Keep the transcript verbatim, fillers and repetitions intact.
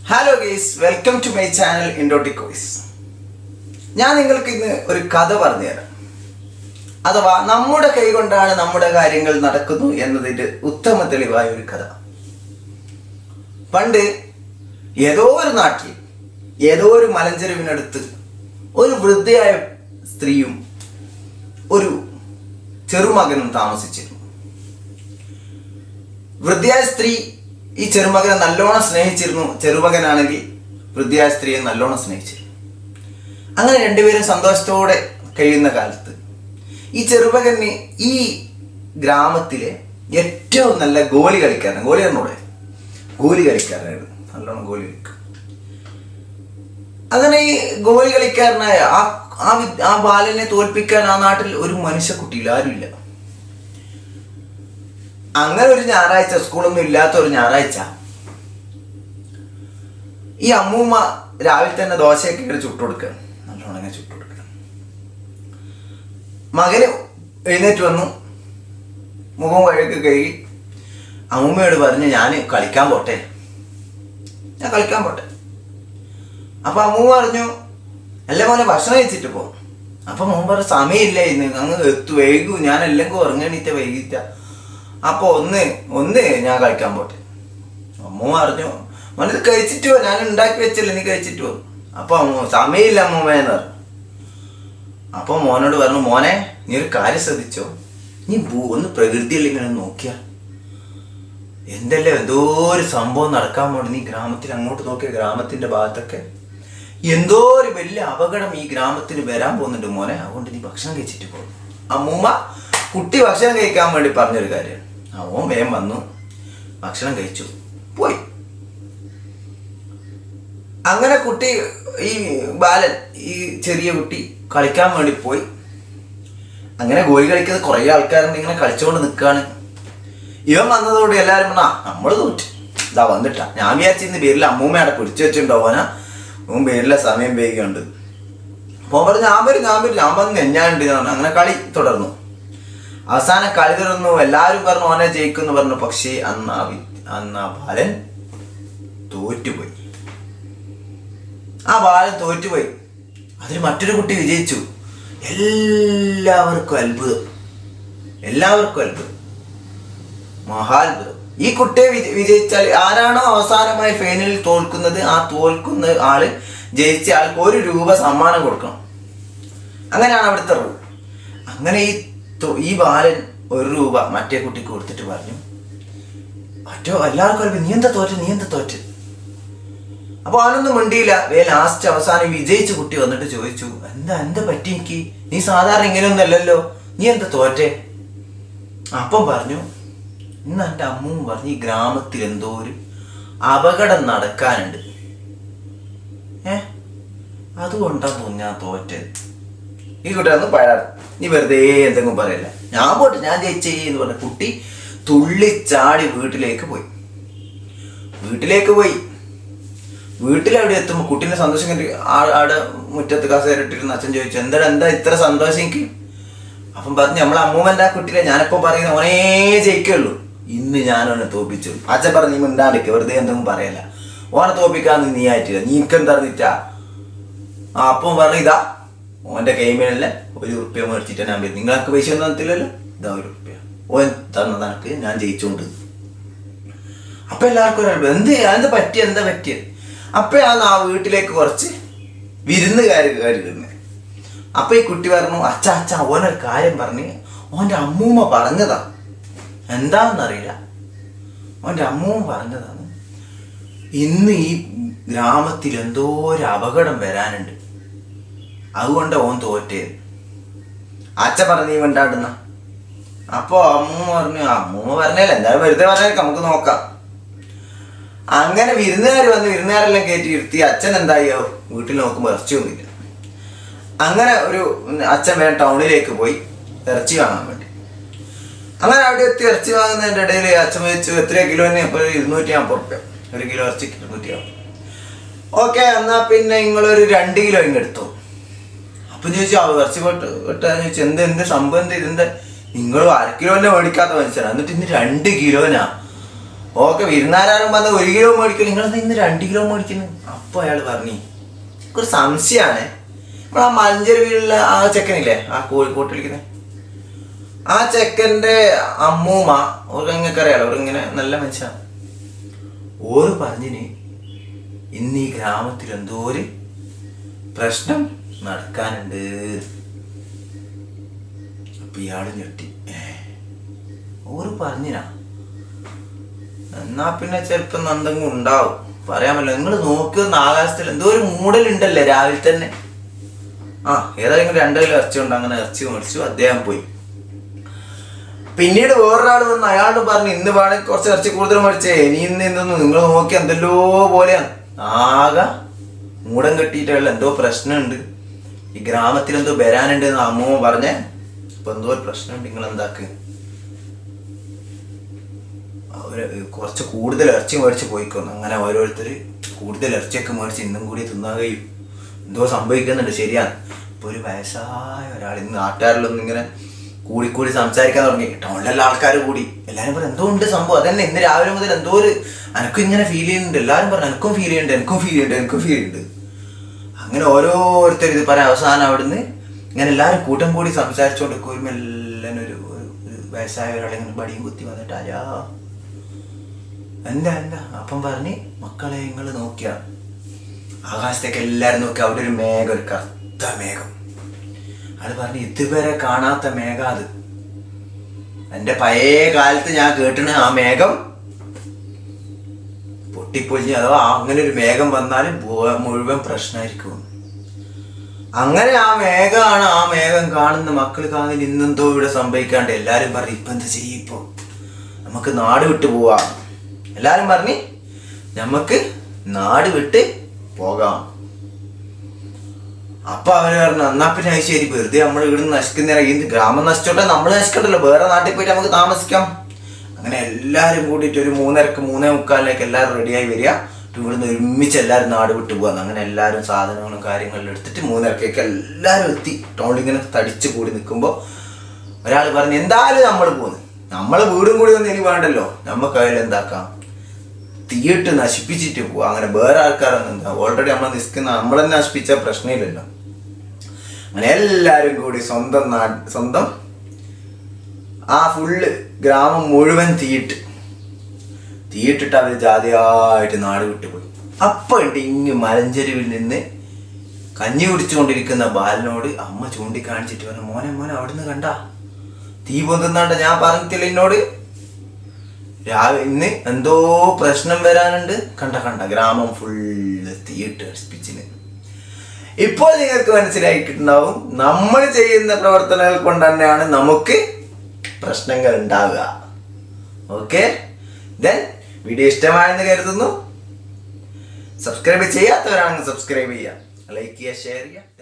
Hello guys, welcome to my channel ഇൻഡോട്ടിക് voice. ഞാൻ നിങ്ങൾക്ക് ഇന്ന് ഒരു കഥ പറഞ്ഞുതരാം. അഥവാ നമ്മുടെ കൈ കൊണ്ടാണ് നമ്മുടെ കാര്യങ്ങൾ നടക്കുന്നു എന്നതിൻ്റെ ഉത്തമ തെളിവായ ഒരു കഥ. പണ്ട് ഏതോ ഒരു നാട്ടിൽ ഏതോ ഒരു മലഞ്ചെരുവിനടുത്ത് ഒരു വൃദ്ധയായ സ്ത്രീയും ഒരു ചെറുമകനും താമസിച്ചിരുന്നു. വൃദ്ധയായ സ്ത്രീ ഈ ചെറുമകനെ നല്ലോണം സ്നേഹിച്ചിരുന്നു. ചെറുമകനാണെങ്കിൽ വൃദ്ധയായ സ്ത്രീയെ നല്ലോണം സ്നേഹിച്ചിരുന്നു. അങ്ങനെ രണ്ടുപേരും സന്തോഷത്തോടെ കഴിയുന്ന കാലത്ത് ഈ ചെറുമകന് ഈ ഗ്രാമത്തിലെ ഏറ്റവും നല്ല ഗോലി കളിക്കാരൻ ഗോലി എന്നോടെ ഗോലി കളിക്കാരനായിരുന്നു. നല്ലോണം ഗോലി കളിക്കും. അങ്ങനെ ഈ ഗോലി കളിക്കാരനായ ആ ആ ബാലനെ തോൽപ്പിക്കാൻ ആ നാട്ടിൽ ഒരു മനുഷ്യക്കുട്ടിയില്ല, ആരുമില്ല. അങ്ങനെ ഒരു ഞായറാഴ്ച, സ്കൂളൊന്നും ഇല്ലാത്ത ഒരു ഞായറാഴ്ച, ഈ അമ്മൂമ്മ രാവിലെ തന്നെ ദോശയൊക്കെ ഇങ്ങനെ ചുട്ടുകൊടുക്കുക, നല്ലോണം ചുട്ടുകൊടുക്കുക. മകന് എഴുന്നേറ്റ് വന്നു, മുഖം വഴക്ക് കഴുകി അമ്മൂമ്മയോട് പറഞ്ഞ് ഞാൻ കളിക്കാൻ പോട്ടെ ഞാൻ കളിക്കാൻ പോട്ടെ അപ്പൊ അമ്മൂമ്മ പറഞ്ഞു, അല്ല മോനെ ഭക്ഷണം കഴിച്ചിട്ട് പോ. അപ്പൊ മോൻ പറഞ്ഞു, സമയമില്ല ഇന്ന്, അങ്ങ് എത്തു വൈകൂ, ഞാൻ എല്ലാം ഉറങ്ങണീറ്റ വൈകിട്ട, അപ്പൊ ഒന്ന് ഒന്ന് ഞാൻ കളിക്കാൻ പോട്ടെ. അമ്മൂമ്മ പറഞ്ഞു, മോനത് കഴിച്ചിട്ട് പോ, ഞാൻ ഉണ്ടാക്കി വെച്ചല്ലേ, നീ കഴിച്ചിട്ട് പോ. അപ്പൊ അമ്മ സമയമില്ല അമ്മൂമ്മയെന്ന് പറഞ്ഞു. അപ്പൊ മോനോട് പറഞ്ഞു, മോനെ നീ ഒരു കാര്യം ശ്രദ്ധിച്ചോ, നീ ഒന്ന് പ്രകൃതിയിൽ ഇങ്ങനെ നോക്കിയ എന്തെല്ലാം എന്തോ ഒരു സംഭവം നടക്കാൻ പോണ്ട്. നീ ഗ്രാമത്തിൽ അങ്ങോട്ട് നോക്കിയ ഗ്രാമത്തിന്റെ ഭാഗത്തൊക്കെ എന്തോ ഒരു വലിയ അപകടം ഈ ഗ്രാമത്തിന് വരാൻ പോകുന്നുണ്ട് മോനെ, അതുകൊണ്ട് നീ ഭക്ഷണം കഴിച്ചിട്ട് പോകും. അമ്മൂമ്മ കുട്ടി ഭക്ഷണം കഴിക്കാൻ വേണ്ടി പറഞ്ഞൊരു കാര്യമാണ്. അവൻ വേഗം വന്നു, ഭക്ഷണം കഴിച്ചു, പോയി. അങ്ങനെ കുട്ടി, ഈ ബാലൻ, ഈ ചെറിയ കുട്ടി കളിക്കാൻ വേണ്ടി പോയി. അങ്ങനെ ഗോലി കളിക്കുന്നത് കുറേ ആൾക്കാരുണ്ട്, ഇങ്ങനെ കളിച്ചുകൊണ്ട് നിൽക്കുകയാണ്. ഇവൻ വന്നതോടെ എല്ലാവരും പറഞ്ഞാ നമ്മൾ തോറ്റ്, ഇതാ വന്നിട്ടാ. ഞാൻ വിചാരിച്ചിരുന്ന പേരിൽ അമ്മൂമ്മ അവിടെ പിടിച്ചു വെച്ചിട്ടുണ്ടാവാനാ, അവൻ പേരിലെ സമയം വേഗമുണ്ട്. അപ്പോൾ പറഞ്ഞു, ഞാൻ വരും ഞാൻ വരും ഞാൻ വന്ന് എഞ്ഞാണ്ട് പറഞ്ഞു. അങ്ങനെ കളി തുടർന്നു. അവസാനം കളി തുടർന്നു. എല്ലാവരും പറഞ്ഞു ഓനെ ജയിക്കുമെന്ന് പറഞ്ഞു. പക്ഷേ അന്ന് ആ അന്ന് ആ ബാലൻ തോറ്റുപോയി. ആ ബാലൻ തോറ്റുപോയി. അതിൽ മറ്റൊരു കുട്ടി വിജയിച്ചു. എല്ലാവർക്കും അത്ഭുതം, എല്ലാവർക്കും അത്ഭുതം, മഹാത്ഭുതം. ഈ കുട്ടിയെ വിജയിച്ചാൽ ആരാണോ അവസാനമായി ഫൈനലിൽ തോൽക്കുന്നത്, ആ തോൽക്കുന്ന ആള് ജയിച്ച ആൾക്ക് ഒരു രൂപ സമ്മാനം കൊടുക്കണം. അങ്ങനെയാണ് അവിടുത്തെ റൂൾ. അങ്ങനെ ഈ ഈ ബാലൻ ഒരു രൂപ മറ്റേ കുട്ടിക്ക് കൊടുത്തിട്ട് പറഞ്ഞു, മറ്റോ എല്ലാവർക്കും നീ എന്താ തോറ്റ് നീ എന്താ തോറ്റ് അപ്പൊ അവനൊന്നും മിണ്ടിയില്ല. വേ ലാസ്റ്റ് അവസാനം വിജയിച്ച കുട്ടി വന്നിട്ട് ചോദിച്ചു, എന്താ എന്താ പറ്റി എനിക്ക്, നീ സാധാരണ ഇങ്ങനെയൊന്നും അല്ലല്ലോ, നീ എന്താ തോറ്റേ? അപ്പം പറഞ്ഞു, ഇന്ന് എൻ്റെ അമ്മൂമ്മ പറഞ്ഞു, ഈ ഗ്രാമത്തിൽ എന്തോ ഒരു അപകടം നടക്കാനുണ്ട്, ഏ അതുകൊണ്ടാ തോന്നി ഞാൻ തോറ്റത്. ഈ കുട്ടി ഒന്ന് പഴാറ്, നീ വെറുതെ എന്തെങ്കിലും പറയല്ല, ഞാൻ പോട്ടെ ഞാൻ ജയിച്ചേ എന്ന് പറഞ്ഞ കുട്ടി തുള്ളിച്ചാടി വീട്ടിലേക്ക് പോയി. വീട്ടിലേക്ക് പോയി വീട്ടിലെവിടെ എത്തുമ്പോൾ കുട്ടീനെ സന്തോഷം കണ്ടി ആടെ മുറ്റത്ത് കസേരട്ടിരുന്ന അച്ഛൻ ചോദിച്ചു, എന്താ എന്താ ഇത്ര സന്തോഷം എനിക്ക്? അപ്പം പറഞ്ഞു, നമ്മളെ അമ്മൂമ്മൻ്റെ ആ കുട്ടിയെ ഞാനിപ്പോൾ പറയുന്ന ഓനേ ജയിക്കുള്ളൂ, ഇന്ന് ഞാനോനെ തോപ്പിച്ചു. അച്ഛൻ പറഞ്ഞു, നീ മിണ്ടാണ്ടിക്ക്, വെറുതെ എന്തെങ്കിലും പറയല്ല, ഓനെ തോപ്പിക്കാന്ന് നീ ആയിട്ടില്ല, നീക്കെന്താ അറിഞ്ഞിട്ടാ? ആ അപ്പം പറഞ്ഞു, ഇതാ ഓൻ്റെ കൈമേലല്ലേ ഒരു ഉറുപ്പ്യ മേടിച്ചിട്ട് ഞാൻ വരും, നിങ്ങൾക്ക് പൈസ ഒന്നും തന്നില്ലല്ലോ, ഇതാ ഒരു ഉറുപ്പ്യ ഓൻ തന്നതനക്ക് ഞാൻ ജയിച്ചോണ്ട്. അപ്പൊ എല്ലാവർക്കും ഒരാൾ എന്ത് എന്താ പറ്റിയ എന്താ പറ്റിയത്? അപ്പോഴാണ് ആ വീട്ടിലേക്ക് കുറച്ച് വിരുന്നുകാർ കയറി വരുന്നത്. അപ്പൊ ഈ കുട്ടി പറഞ്ഞു, അച്ഛ അച്ഛ ഓനൊരു കാര്യം പറഞ്ഞ് ഓൻ്റെ അമ്മൂമ്മ പറഞ്ഞതാ, എന്താണെന്നറിയില്ല, ഓൻ്റെ അമ്മൂമ്മ പറഞ്ഞതാണ്, ഇന്ന് ഈ ഗ്രാമത്തിൽ എന്തോ ഒരു അപകടം വരാനുണ്ട്, അതുകൊണ്ട് ഓൻ തോറ്റേത്. അച്ഛൻ പറഞ്ഞു, നീ വേണ്ടാടുന്ന. അപ്പൊ അമ്മൂമ്മ പറഞ്ഞു, അമ്മൂമ്മ പറഞ്ഞല്ലേ, എന്തായാലും വെറുതെ പറഞ്ഞേക്കാം, നമുക്ക് നോക്കാം. അങ്ങനെ വിരുന്നുകാർ വന്ന് വിരുന്നുകാരെല്ലാം കയറ്റി ഇരുത്തി. അച്ഛൻ എന്തായോ വീട്ടിൽ നോക്കുമ്പോൾ ഇറച്ചിയൊന്നുമില്ല. അങ്ങനെ ഒരു അച്ഛൻ വേണം ടൗണിലേക്ക് പോയി ഇറച്ചി വാങ്ങാൻ വേണ്ടി. അങ്ങനെ അവിടെ എത്തി ഇറച്ചി വാങ്ങുന്നതിൻ്റെ ഇടയിൽ അച്ഛൻ വെച്ചു, എത്രയോ കിലോന് ഇപ്പോൾ ഇരുന്നൂറ്റി അമ്പത് റുപ്യ ഒരു കിലോ ഇറച്ചിക്ക് ഇരുന്നൂറ്റി അമ്പത്. ഓക്കെ, എന്നാൽ പിന്നെ നിങ്ങളൊരു രണ്ട് കിലോ ഇങ്ങ് എടുത്തു. അപ്പം ചോദിച്ചു, ആ ഇറച്ചി പോട്ട് വിട്ടാന്ന് ചോദിച്ചു, എന്ത് എന്ത് സംഭവം എന്ത് ഇതിൻ്റെ, നിങ്ങൾ അര കിലോനെ മേടിക്കാത്ത മനുഷ്യനാണ്, എന്നിട്ട് ഇന്ന് രണ്ട് കിലോനാ ഓക്കെ വിരുന്നാരും വന്ന് ഒരു കിലോ മേടിക്കും, നിങ്ങൾ ഇന്ന് രണ്ട് കിലോ മേടിക്കുന്നു. അപ്പൊ അയാൾ പറഞ്ഞു ഒരു സംശയമാണ്, നമ്മൾ ആ മഞ്ചേരിയിലുള്ള ആ ചെക്കനില്ലേ, ആ കോഴിക്കോട്ടിരിക്കുന്നത് ആ ചെക്കൻ്റെ അമ്മൂമ്മ ഓർക്ക് നിങ്ങൾക്ക് അറിയാലോ, ഓരിങ്ങനെ നല്ല മനുഷ്യനാണ്. ഓര് പറഞ്ഞിന് ഇന്ന് ഈ ഗ്രാമത്തിൽ എന്തോ ഒരു പ്രശ്നം നടക്കാനുണ്ട്. അപ്പൊ ഇയാള് ഞെട്ടി. ഓര് പറഞ്ഞിനാ, എന്നാ പിന്നെ ചിലപ്പോ എന്തെങ്കിലും ഉണ്ടാവും, പറയാൻ പറ്റില്ല. നിങ്ങൾ നോക്കുന്ന ആകാശത്തിൽ എന്തോ ഒരു മൂടലുണ്ടല്ലേ രാവിലെ തന്നെ. ആ ഏതായാലും രണ്ടു കിലോ ഇറച്ചി ഉണ്ട്, അങ്ങനെ ഇറച്ചി മേടിച്ചു, അദ്ദേഹം പോയി. പിന്നീട് വേറൊരാൾ വന്ന് അയാളോട് പറഞ്ഞു ഇന്ന് വേണമെങ്കിൽ കുറച്ച് ഇറച്ചി കൂടുതൽ മേടിച്ചേ, ഇനി ഇന്ന് എന്തൊന്നും നിങ്ങൾ നോക്കി എന്തെല്ലോ പോലെയാണ്. ആകെ മൂടം കെട്ടിയിട്ടുള്ള എന്തോ പ്രശ്നമുണ്ട്, ഈ ഗ്രാമത്തിൽ എന്തോ വരാനുണ്ട് എന്ന് അമ്മൂമ്മ പറഞ്ഞേ. അപ്പൊ എന്തോ ഒരു പ്രശ്നമുണ്ട്, നിങ്ങൾ എന്താക്ക് അവര് കുറച്ച് കൂടുതൽ ഇറച്ചി മേടിച്ച് പോയിക്കോന്നു. അങ്ങനെ ഓരോരുത്തർ കൂടുതൽ ഇറച്ചിയൊക്കെ മേടിച്ച് ഇന്നും കൂടി തിന്നാൻ കഴിയും, എന്തോ സംഭവിക്കുന്നുണ്ട്. ശരിയാണ്. ഇപ്പൊ ഒരു വയസ്സായ ഒരാൾ ഇന്ന് നാട്ടുകാരിലൊന്നും ഇങ്ങനെ കൂടിക്കൂടി സംസാരിക്കാൻ തുടങ്ങി. ടൗണിലെല്ലാം ആൾക്കാർ കൂടി എല്ലാവരും പറഞ്ഞു എന്തോ ഉണ്ട് സംഭവം. അതന്നെ ഇന്ന് രാവിലെ മുതൽ എന്തോ ഒരു എനക്കും ഇങ്ങനെ ഫീൽ ചെയ്യുന്നുണ്ട്. എല്ലാവരും പറഞ്ഞു എനിക്കും ഫീൽ ചെയ്യുന്നുണ്ട്, എനിക്കും ഫീൽ ചെയ്യുന്നുണ്ട്, എനിക്കും ഫീൽ ചെയ്യുന്നുണ്ട്. അങ്ങനെ ഓരോരുത്തർ ഇത് പറയാം. അവസാനം അവിടുന്ന് ഇങ്ങനെ എല്ലാവരും കൂട്ടം കൂടി സംസാരിച്ചുകൊണ്ട് ഒരു മെല്ലൻ ഒരു ഒരു വയസ്സായ ഒരാളിങ്ങനെ ബടിയും കുത്തി വന്നിട്ട് അയാ എന്താ എന്താ അപ്പം പറഞ്ഞ് മക്കളെ നിങ്ങൾ നോക്കിയാ ആകാശത്തേക്ക് എല്ലാവരും നോക്കി, അവിടെ ഒരു മേഘം, ഒരു കറുത്ത മേഘം. അത് പറഞ്ഞ് ഇതുവരെ കാണാത്ത മേഘം അത്. എൻ്റെ പഴയ കാലത്ത് ഞാൻ കേട്ടിന് ആ മേഘം പൊട്ടിപ്പൊളിഞ്ഞ് അഥവാ അങ്ങനെ ഒരു മേഘം വന്നാൽ മുഴുവൻ പ്രശ്നമായിരിക്കും. അങ്ങനെ ആ മേഘമാണ്, ആ മേഘം കാണുന്ന മക്കൾ കാണുന്നതിൽ ഇന്നെന്തോ ഇവിടെ സംഭവിക്കാണ്ട്. എല്ലാവരും പറഞ്ഞു ഇപ്പം എന്താ ചെയ്യും, ഇപ്പോൾ നമുക്ക് നാട് വിട്ടു പോവാം. എല്ലാവരും പറഞ്ഞ് നമുക്ക് നാട് വിട്ട് പോകാം. അപ്പൊ അവര് പറഞ്ഞു എന്നാ പിന്നെ ശരി, വെറുതെ നമ്മൾ ഇവിടെ നശിക്കുന്ന ഈ ഗ്രാമം നശിച്ചോട്ടെ, നമ്മൾ നശിക്കണ്ടല്ലോ, വേറെ നാട്ടിൽ പോയിട്ട് നമുക്ക് താമസിക്കാം. അങ്ങനെ എല്ലാവരും കൂടിയിട്ട് ഒരു മൂന്നരക്ക് മൂന്നേ മുക്കാലിലേക്ക് എല്ലാവരും റെഡിയായി വരിക, ഇവിടുന്ന് ഒരുമിച്ച് എല്ലാവരും നാട് വിട്ടു പോകാന്ന്. അങ്ങനെ എല്ലാവരും സാധനങ്ങളും കാര്യങ്ങളും എടുത്തിട്ട് മൂന്നരക്കേക്ക് എല്ലാവരും എത്തി. ടൗണിൽ ഇങ്ങനെ തടിച്ചു കൂടി നിൽക്കുമ്പോൾ ഒരാൾ പറഞ്ഞു എന്തായാലും നമ്മൾ പോകുന്നു, നമ്മളെ വീടും കൂടി ഒന്നും ഇനി വേണ്ടല്ലോ, നമുക്ക് അതിൽ എന്താക്കാം തീയിട്ട് നശിപ്പിച്ചിട്ട് പോവാ. അങ്ങനെ വേറെ ആൾക്കാരൊന്നും എന്താ ഓൾറെഡി നമ്മൾ നിൽക്കുന്ന നമ്മളെ നശിപ്പിച്ച പ്രശ്നമില്ലല്ലോ. അങ്ങനെ എല്ലാവരും കൂടി സ്വന്തം നാട് സ്വന്തം ആ ഫുള്ള് ഗ്രാമം മുഴുവൻ തീയിട്ട് തീയിട്ടിട്ട് അവർ ജാതിയായിട്ട് നാട് വിട്ടുപോയി. അപ്പൊ ഉണ്ട് ഇങ്ങ് മലഞ്ചെരുവിൽ നിന്ന് കഞ്ഞി കുടിച്ചുകൊണ്ടിരിക്കുന്ന ബാലനോട് അമ്മ ചൂണ്ടിക്കാണിച്ചിട്ട് പറഞ്ഞു മോനെ മോനെ അവിടുന്ന് കണ്ട തീ പൊന്തുന്നാണ്ട് ഞാൻ പറഞ്ഞിട്ടില്ല എന്നോട്, രാവിലെ ഇന്ന് എന്തോ പ്രശ്നം വരാനുണ്ട്, കണ്ട കണ്ട ഗ്രാമം ഫുള്ള് തീയിട്ട് നശിപ്പിച്ചിന്. ഇപ്പോൾ നിങ്ങൾക്ക് മനസ്സിലായിട്ടുണ്ടാവും നമ്മൾ ചെയ്യുന്ന പ്രവർത്തനങ്ങൾ കൊണ്ട് തന്നെയാണ് നമുക്ക് പ്രശ്നങ്ങൾ ഉണ്ടാവുക. ഓക്കെ, ദെൻ വീഡിയോ ഇഷ്ടമായെന്ന് കരുതുന്നു. സബ്സ്ക്രൈബ് ചെയ്യാത്തവരാണെങ്കിൽ സബ്സ്ക്രൈബ് ചെയ്യുക, ലൈക്ക് ചെയ്യുക, ഷെയർ ചെയ്യുക.